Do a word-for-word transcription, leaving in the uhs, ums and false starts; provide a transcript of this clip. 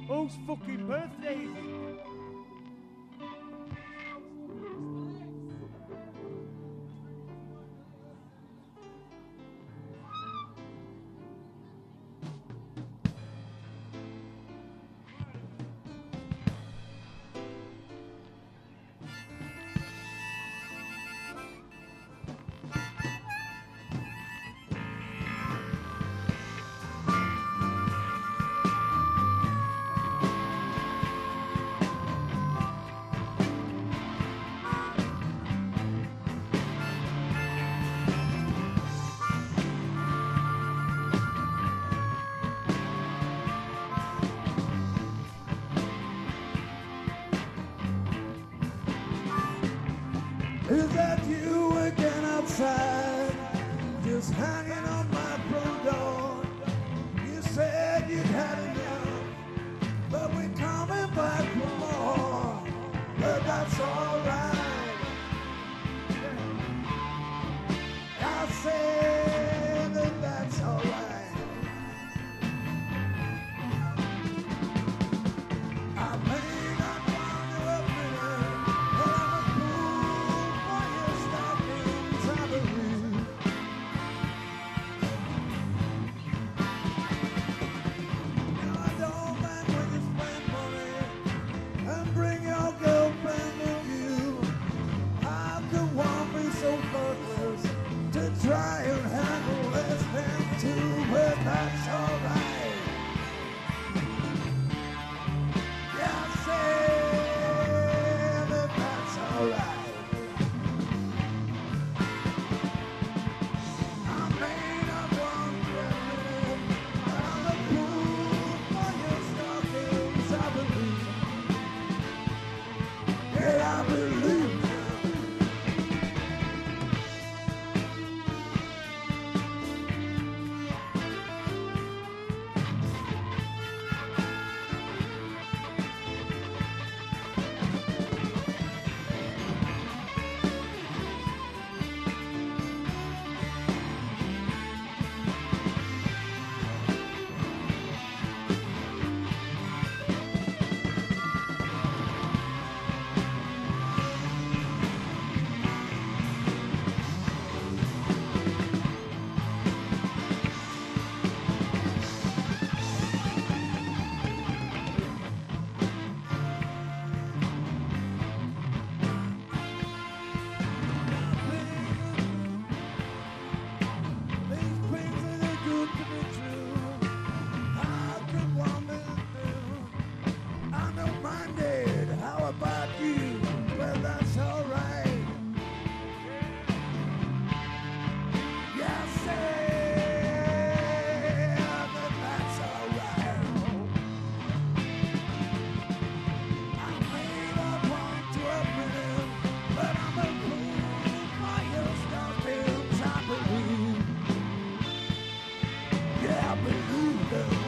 Whose fucking birthday is it? Is that you again outside, just hanging on my front door? You said you'd had enough, but we're coming back for more. But that's alright. I said that that's alright. I may not want you up there, but I'm a fool for your stockings, I believe. Now I don't mind when you spend money and bring your girlfriend with you. How could one be so thoughtless to try and handle less than two? But that's alright. Yeah, I said that that's alright. I may not want you, but I'm a fool for your stockings, I believe. Yeah, I believe now. These things are too good to be true. How could one be through? I'm no minded. How about you? Well, that's alright. Yeah, I said that that's alright. I may not want to admit, but I'm a fool for your stockings, I believe. Yeah, I believe them.